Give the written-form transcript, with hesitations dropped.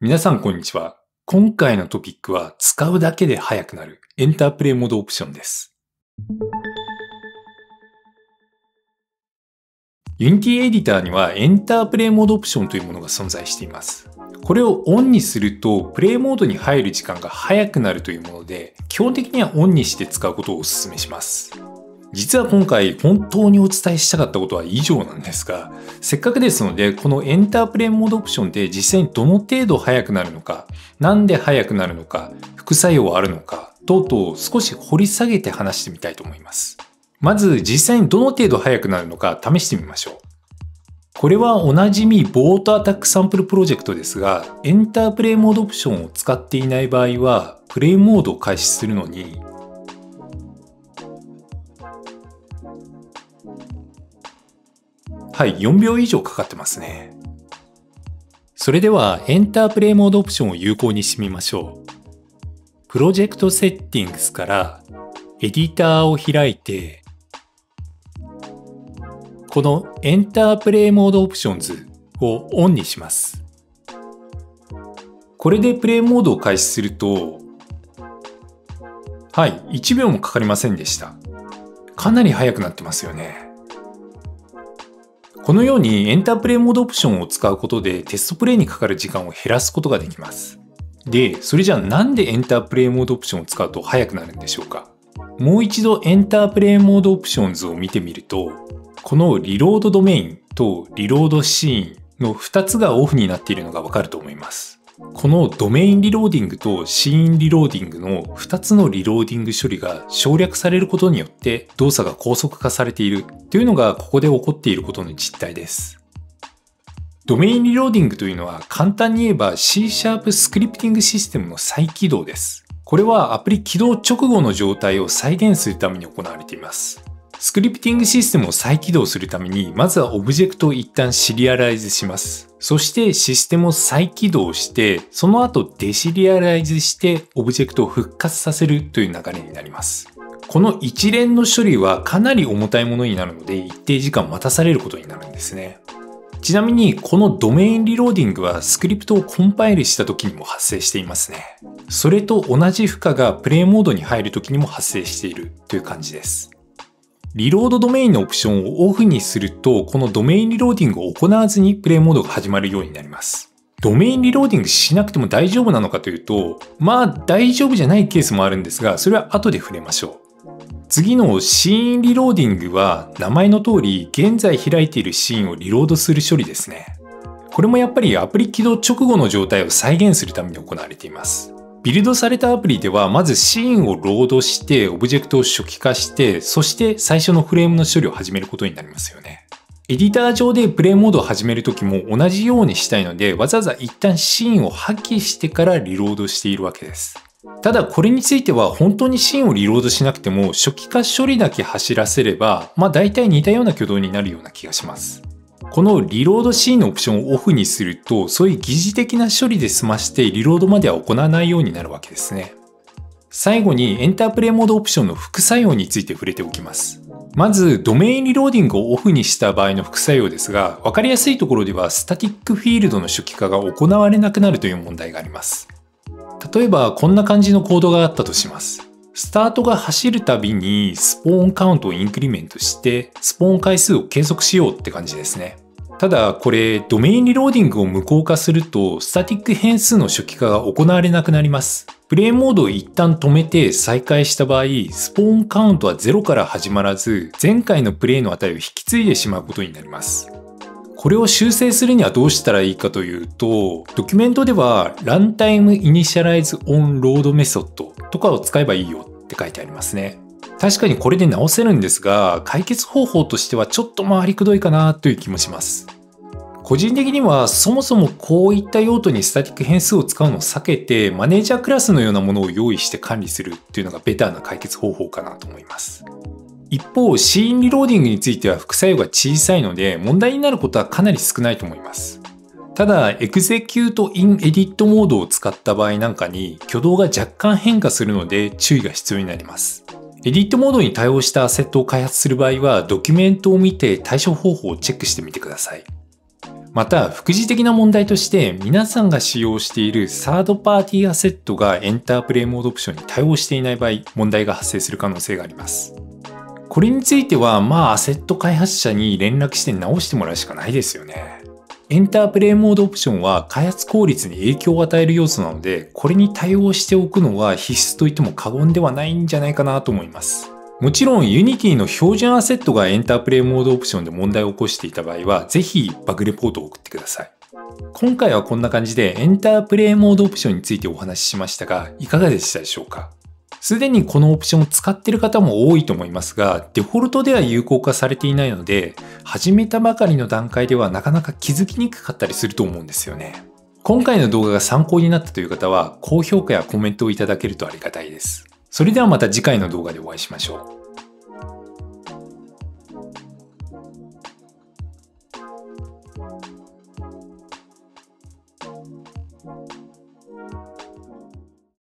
皆さんこんにちは。今回のトピックは使うだけで速くなるエンタープレイモードオプションです。Unity エディターにはエンタープレイモードオプションというものが存在しています。これをオンにするとプレイモードに入る時間が速くなるというもので、基本的にはオンにして使うことをお勧めします。実は今回本当にお伝えしたかったことは以上なんですが、せっかくですのでこのエンタープレイモードオプションで実際にどの程度速くなるのか、なんで速くなるのか、副作用はあるのか等々少し掘り下げて話してみたいと思います。まず実際にどの程度速くなるのか試してみましょう。これはおなじみボートアタックサンプルプロジェクトですが、エンタープレイモードオプションを使っていない場合はプレイモードを開始するのに4秒以上かかってますね。それではエンタープレイモードオプションを有効にしてみましょう。プロジェクトセッティングスからエディターを開いて、このエンタープレイモードオプションズをオンにします。これでプレイモードを開始すると、1秒もかかりませんでした。かなり速くなってますよね。このようにエンタープレイモードオプションを使うことでテストプレイにかかる時間を減らすことができます。で、それじゃあなんでエンタープレイモードオプションを使うと速くなるんでしょうか。もう一度エンタープレイモードオプションズを見てみると、このリロードドメインとリロードシーンの2つがオフになっているのがわかると思います。このドメインリローディングとシーンリローディングの2つのリローディング処理が省略されることによって動作が高速化されているというのがここで起こっていることの実態です。ドメインリローディングというのは簡単に言えば C# スクリプティングシステムの再起動です。これはアプリ起動直後の状態を再現するために行われています。スクリプティングシステムを再起動するために、まずはオブジェクトを一旦シリアライズします。そしてシステムを再起動して、その後デシリアライズしてオブジェクトを復活させるという流れになります。この一連の処理はかなり重たいものになるので、一定時間待たされることになるんですね。ちなみにこのドメインリローディングはスクリプトをコンパイルした時にも発生していますね。それと同じ負荷がプレイモードに入る時にも発生しているという感じです。リロードドメインのオプションをオフにすると、このドメインリローディングを行わずにプレイモードが始まるようになります。ドメインリローディングしなくても大丈夫なのかというと、大丈夫じゃないケースもあるんですが、それは後で触れましょう。次のシーンリローディングは名前の通り現在開いているシーンをリロードする処理ですね。これもやっぱりアプリ起動直後の状態を再現するために行われています。ビルドされたアプリではまずシーンをロードしてオブジェクトを初期化して、そして最初のフレームの処理を始めることになりますよね。エディター上でプレイモードを始めるときも同じようにしたいので、わざわざ一旦シーンを破棄してからリロードしているわけです。ただこれについては本当にシーンをリロードしなくても初期化処理だけ走らせれば、大体似たような挙動になるような気がします。このリロードシーンのオプションをオフにすると、そういう疑似的な処理で済ましてリロードまでは行わないようになるわけですね。最後にエンタープレイモードオプションの副作用について触れておきます。まずドメインリローディングをオフにした場合の副作用ですが、分かりやすいところではスタティックフィールドの初期化が行われなくなるという問題があります。例えばこんな感じのコードがあったとします。スタートが走るたびにスポーンカウントをインクリメントしてスポーン回数を計測しようって感じですね。ただこれドメインリローディングを無効化するとスタティック変数の初期化が行われなくなります。プレイモードを一旦止めて再開した場合、スポーンカウントは0から始まらず前回のプレイの値を引き継いでしまうことになります。これを修正するにはどうしたらいいかというと、ドキュメントでは Runtime Initialize on Load Method とかを使えばいいよって書いてありますね。確かにこれで直せるんですが、解決方法としてはちょっと回りくどいかなという気もします。個人的にはそもそもこういった用途にスタティック変数を使うのを避けて、マネージャークラスのようなものを用意して管理するっていうのがベターな解決方法かなと思います。一方、シーンリローディングについては副作用が小さいので問題になることはかなり少ないと思います。ただ、エグゼキュートインエディットモードを使った場合なんかに挙動が若干変化するので注意が必要になります。エディットモードに対応したアセットを開発する場合はドキュメントを見て対処方法をチェックしてみてください。 また、副次的な問題として、皆さんが使用しているサードパーティーアセットがエンタープレイモードオプションに対応していない場合、問題が発生する可能性があります。これについては、アセット開発者に連絡して直してもらうしかないですよね。エンタープレイモードオプションは開発効率に影響を与える要素なので、これに対応しておくのは必須と言っても過言ではないんじゃないかなと思います。もちろん Unity の標準アセットがエンタープレイモードオプションで問題を起こしていた場合は、ぜひバグレポートを送ってください。今回はこんな感じでエンタープレイモードオプションについてお話ししましたが、いかがでしたでしょうか？すでにこのオプションを使っている方も多いと思いますが、デフォルトでは有効化されていないので、始めたばかりの段階ではなかなか気づきにくかったりすると思うんですよね。今回の動画が参考になったという方は、高評価やコメントをいただけるとありがたいです。それではまた次回の動画でお会いしましょう。